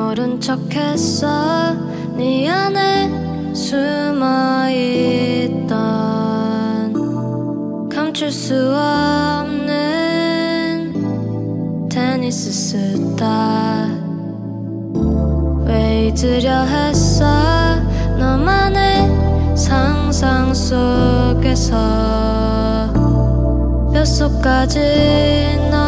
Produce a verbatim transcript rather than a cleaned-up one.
모른 척했어. 네 안에 숨어있던 감출 수 없는 테니스 스타. 왜 잊으려 했어. 너만의 상상 속에서 뼛속까지 너